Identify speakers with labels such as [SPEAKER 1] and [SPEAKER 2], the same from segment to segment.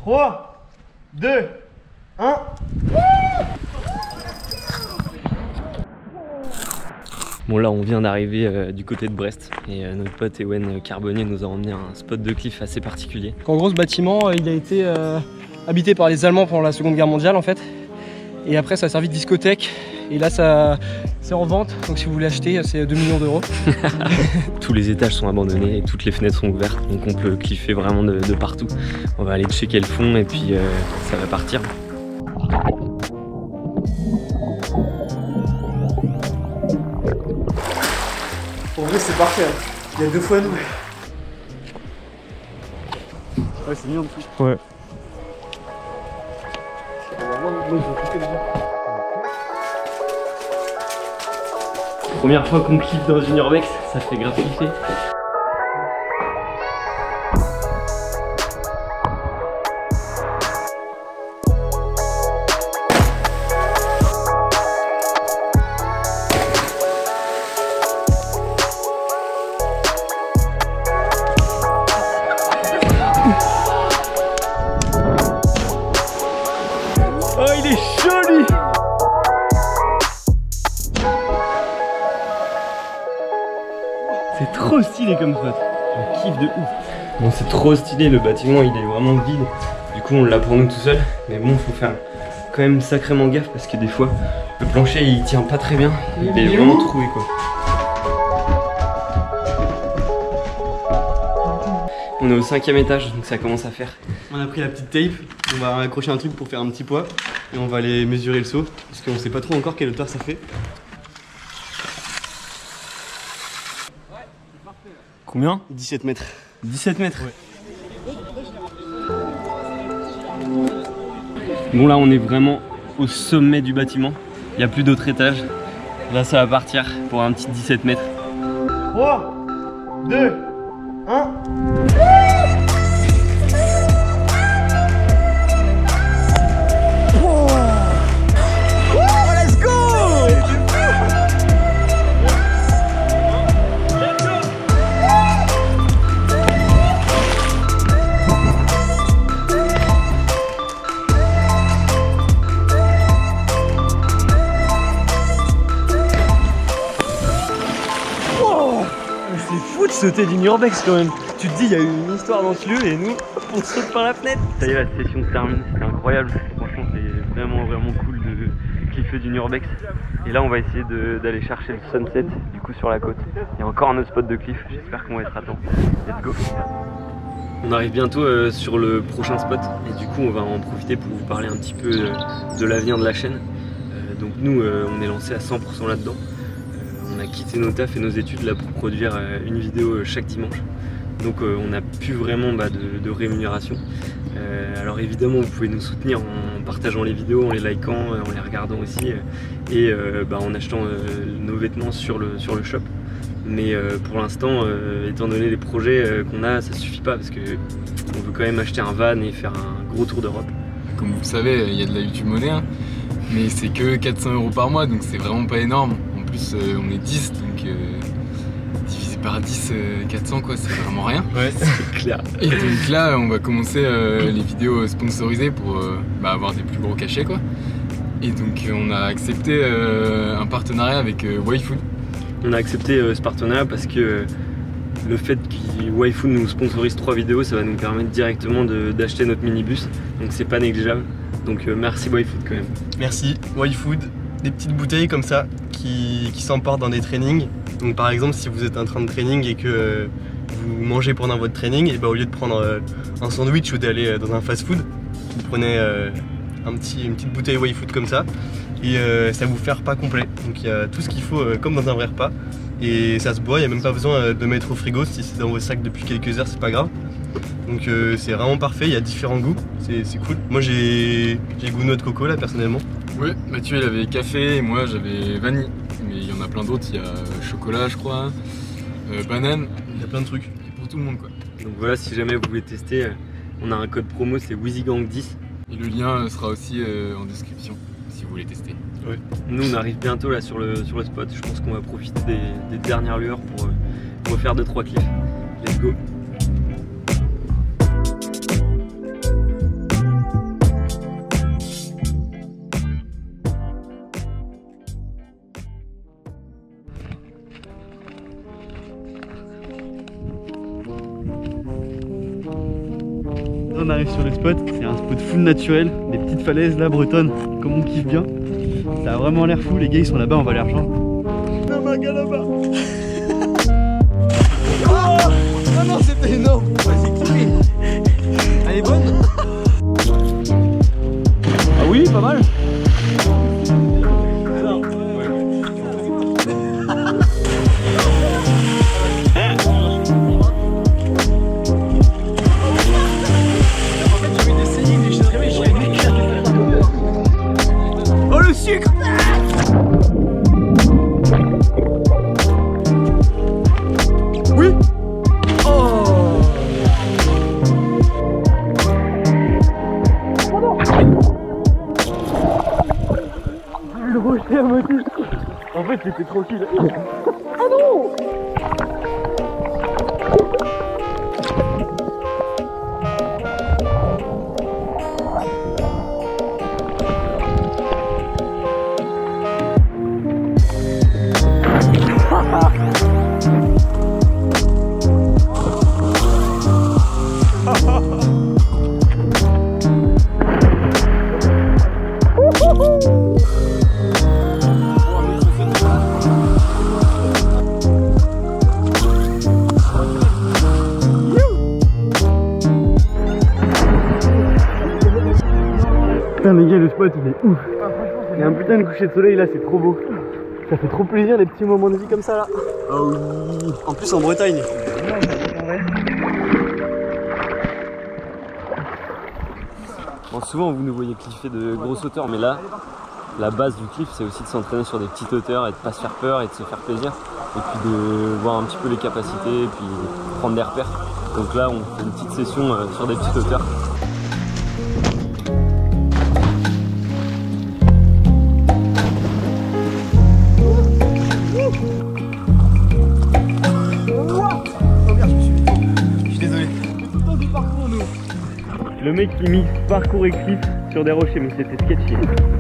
[SPEAKER 1] 3, 2, 1.
[SPEAKER 2] Bon là on vient d'arriver du côté de Brest et notre pote Ewen Carbonnier nous a emmené à un spot de cliff assez particulier.
[SPEAKER 3] En gros ce bâtiment il a été habité par les Allemands pendant la Seconde Guerre mondiale en fait. Et après ça a servi de discothèque et là ça c'est en vente, donc si vous voulez acheter c'est 2 millions d'euros.
[SPEAKER 2] Tous les étages sont abandonnés et toutes les fenêtres sont ouvertes, donc on peut cliffer vraiment de partout. On va aller checker le fond et puis ça va partir.
[SPEAKER 1] En vrai c'est parfait, il y a 2 fois nous. Ouais c'est bien en plus.
[SPEAKER 3] Ouais.
[SPEAKER 2] Première fois qu'on cliffe dans une urbex, ça fait grave kiffer.
[SPEAKER 1] Oh il est chaud lui.
[SPEAKER 2] C'est trop stylé comme spot, je kiffe de ouf. Bon c'est trop stylé, le bâtiment il est vraiment vide. Du coup on l'a pour nous tout seul. Mais bon faut faire quand même sacrément gaffe parce que des fois le plancher il tient pas très bien. Il est vraiment troué quoi. On est au 5e étage donc ça commence à faire.
[SPEAKER 1] On a pris la petite tape, on va accrocher un truc pour faire un petit poids. Et on va aller mesurer le saut, parce qu'on sait pas trop encore quelle hauteur ça fait.
[SPEAKER 2] Combien?
[SPEAKER 1] 17 mètres.
[SPEAKER 2] 17 mètres.
[SPEAKER 1] Ouais.
[SPEAKER 2] Bon là on est vraiment au sommet du bâtiment. Il n'y a plus d'autres étages. Là ça va partir pour un petit 17 mètres.
[SPEAKER 1] 3, 2, 1.
[SPEAKER 3] C'est fou de sauter d'une urbex quand même. Tu te dis il y a eu une histoire dans ce lieu et nous on saute par la fenêtre.
[SPEAKER 2] Ça y est, la session se termine, c'était incroyable. Franchement c'est vraiment cool de cliffer d'une urbex. Et là on va essayer d'aller chercher le sunset du coup sur la côte. Il y a encore un autre spot de cliff, j'espère qu'on va être à temps. Let's go. On arrive bientôt sur le prochain spot et du coup on va en profiter pour vous parler un petit peu de l'avenir de la chaîne. Donc nous on est lancé à 100% là-dedans. On a quitté nos tafs et nos études là pour produire une vidéo chaque dimanche. Donc on n'a plus vraiment de rémunération. Alors évidemment vous pouvez nous soutenir en partageant les vidéos, en les likant, en les regardant aussi et en achetant nos vêtements sur le shop. Mais pour l'instant, étant donné les projets qu'on a, ça suffit pas parce que on veut quand même acheter un van et faire un gros tour d'Europe.
[SPEAKER 4] Comme vous le savez, il y a de la YouTube monnaie, hein, mais c'est que 400 € par mois, donc c'est vraiment pas énorme. En plus, on est 10, donc divisé par 10, 400 quoi, c'est vraiment rien.
[SPEAKER 2] Ouais, c'est clair.
[SPEAKER 4] Et donc là, on va commencer les vidéos sponsorisées pour avoir des plus gros cachets quoi. Et donc on a accepté un partenariat avec YFood.
[SPEAKER 2] On a accepté ce partenariat parce que le fait que YFood nous sponsorise 3 vidéos, ça va nous permettre directement d'acheter notre minibus. Donc c'est pas négligeable. Donc merci YFood quand même.
[SPEAKER 1] Merci YFood, des petites bouteilles comme ça qui s'emportent dans des trainings. Donc par exemple si vous êtes en train de training et que vous mangez pendant votre training, et au lieu de prendre un sandwich ou d'aller dans un fast food, vous prenez une petite bouteille YFood comme ça et ça vous fait un repas complet. Donc il y a tout ce qu'il faut comme dans un vrai repas et ça se boit, il n'y a même pas besoin de mettre au frigo. Si c'est dans vos sacs depuis quelques heures c'est pas grave. Donc c'est vraiment parfait, il y a différents goûts, c'est cool. Moi j'ai goût noix de coco là personnellement.
[SPEAKER 4] Oui, Mathieu il avait café et moi j'avais vanille. Mais il y en a plein d'autres, il y a chocolat je crois, banane,
[SPEAKER 1] Il y a plein de trucs.
[SPEAKER 4] c'est pour tout le monde quoi.
[SPEAKER 2] Donc voilà, si jamais vous voulez tester, on a un code promo, c'est WheezyGang10.
[SPEAKER 4] Et le lien sera aussi en description si vous voulez tester.
[SPEAKER 1] Ouais.
[SPEAKER 2] Nous on arrive bientôt là sur le spot, je pense qu'on va profiter des dernières lueurs pour faire 2-3 clips. Let's go.
[SPEAKER 5] arrive sur le spot. C'est un spot full naturel, des petites falaises là bretonnes, comme on kiffe bien. Ça a vraiment l'air fou, les gars ils sont là-bas, on va les rejoindre. Là-bas.
[SPEAKER 1] Ah non, c'était énorme. Vas-y, kiffé. Elle est bonne.
[SPEAKER 5] Ah oui, pas mal.
[SPEAKER 1] Oh le sucre. Oui. Oh. Le rocher à moitié. En fait c'était tranquille. Ah non.
[SPEAKER 5] Putain les gars, le spot il est ouf. Il y a un putain de coucher de soleil là, c'est trop beau. Ça fait trop plaisir les petits moments de vie comme ça là.
[SPEAKER 1] Ah oui. En plus en Bretagne.
[SPEAKER 2] Bon, souvent vous nous voyez cliffer de grosses hauteurs, mais là, la base du cliff, c'est aussi de s'entraîner sur des petites hauteurs et de pas se faire peur et de se faire plaisir. Et puis de voir un petit peu les capacités et puis prendre des repères. Donc là, on fait une petite session sur des petites hauteurs. Le mec qui mixe parcours et cliff sur des rochers, mais c'était sketchy.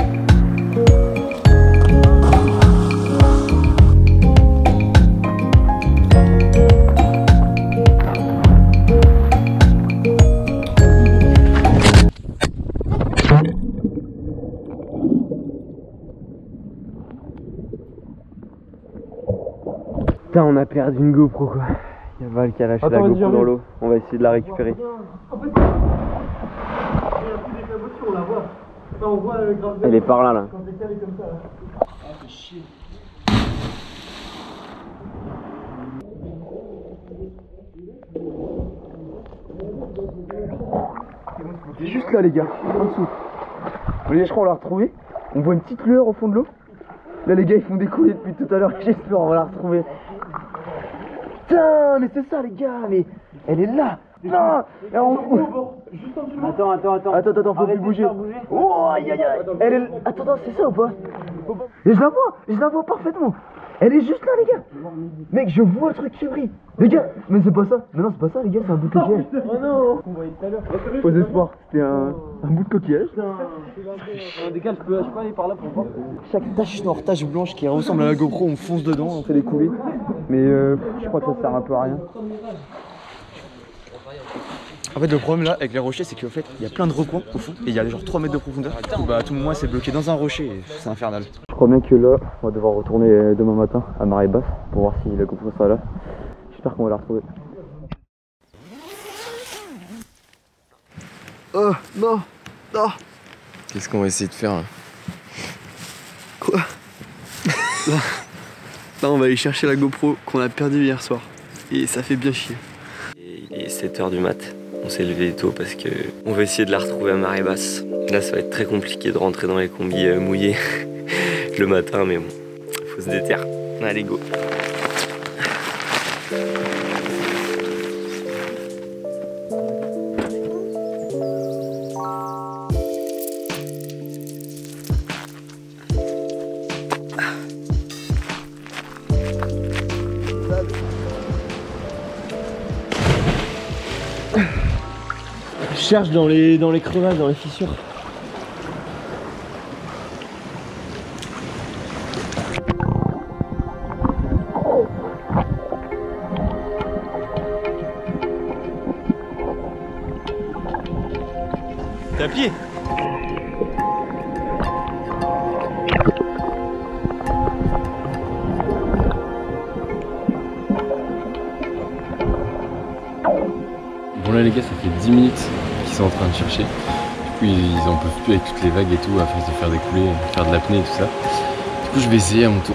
[SPEAKER 2] Putain, on a perdu une GoPro quoi. Il y a Val qui a lâché la GoPro dans l'eau. On va essayer de la récupérer. Elle est par là.
[SPEAKER 5] C'est juste là les gars, en dessous. Vous voyez, je crois qu'on l'a retrouvé. On voit une petite lueur au fond de l'eau. Là les gars ils font des coulées depuis tout à l'heure. J'espère on va la retrouver. Putain, mais c'est ça les gars, mais elle est là. Non. Attends, faut plus bouger. Oh aïe aïe aïe. Elle est... Attends, c'est ça ou pas? Et je la vois parfaitement. Elle est juste là les gars. Mec, je vois le truc qui brille. Les gars, mais c'est pas ça. Mais non, c'est pas ça les gars, c'est un bout de coquillage. Oh non. Faux espoir, c'était un bout de coquillage.
[SPEAKER 3] Décale, je peux aller par là pour voir.
[SPEAKER 5] Chaque tache noire, tache blanche qui ressemble à la GoPro, on fonce dedans, on fait des coulées. Mais je crois que ça sert un peu à rien. En fait le problème là avec les rochers c'est qu'en fait il y a plein de recoins au fond et il y a genre 3 mètres de profondeur. Du coup bah à tout moment c'est bloqué dans un rocher et c'est infernal. Je crois bien que là on va devoir retourner demain matin à marée basse pour voir si la GoPro sera là. J'espère qu'on va la retrouver.
[SPEAKER 1] Oh non. Non.
[SPEAKER 4] Qu'est-ce qu'on va essayer de faire là?
[SPEAKER 1] Quoi? Là on va aller chercher la GoPro qu'on a perdue hier soir. Et ça fait bien chier.
[SPEAKER 2] Il est 7h du mat. On s'est levé tôt parce que on va essayer de la retrouver à marée basse. Là ça va être très compliqué de rentrer dans les combis mouillés le matin, mais bon, faut se déterre. Allez go.
[SPEAKER 3] Je cherche dans les crevasses, dans les fissures.
[SPEAKER 1] T'es à pied.
[SPEAKER 4] Bon là les gars, ça fait 10 minutes qu'ils sont en train de chercher. Du coup ils en peuvent plus avec toutes les vagues et tout, à force de faire des coulées, faire de l'apnée et tout ça. Du coup je vais essayer à mon tour.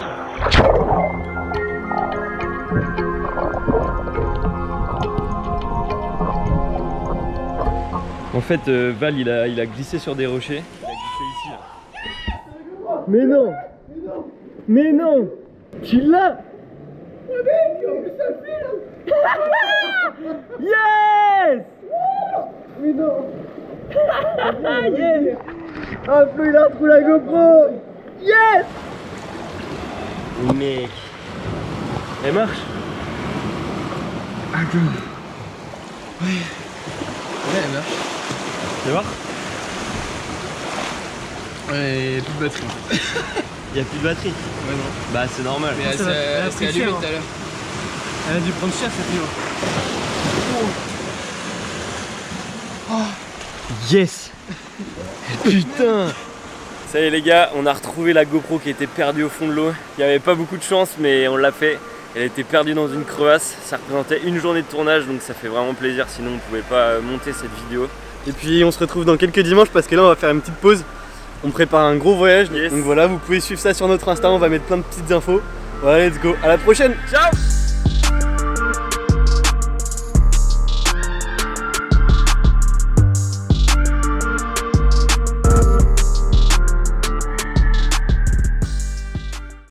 [SPEAKER 2] En fait, Val il a glissé sur des rochers. Il a glissé ici là.
[SPEAKER 3] Mais non. Mais non. Tu l'as. Yes. Mais non. Yes. Ah Flo il a retrouvé la GoPro. Yes.
[SPEAKER 1] Mec. Elle marche.
[SPEAKER 4] Ouais, elle marche.
[SPEAKER 1] Tu vas voir?
[SPEAKER 4] Ouais, plus de batterie.
[SPEAKER 1] Il y a plus de batterie.
[SPEAKER 4] Ouais, non.
[SPEAKER 1] Bah c'est normal.
[SPEAKER 4] Mais elle s'est allumée tout à l'heure.
[SPEAKER 3] Elle a dû prendre cher cette niveau.
[SPEAKER 1] Yes. Putain. Ça y est les gars, on a retrouvé la GoPro qui était perdue au fond de l'eau. Il n'y avait pas beaucoup de chance mais on l'a fait. Elle était perdue dans une crevasse. Ça représentait une journée de tournage donc ça fait vraiment plaisir, sinon on ne pouvait pas monter cette vidéo. Et puis on se retrouve dans quelques dimanches parce que là on va faire une petite pause. On prépare un gros voyage. Yes. Donc voilà, vous pouvez suivre ça sur notre Insta, on va mettre plein de petites infos. Voilà, let's go, à la prochaine. Ciao.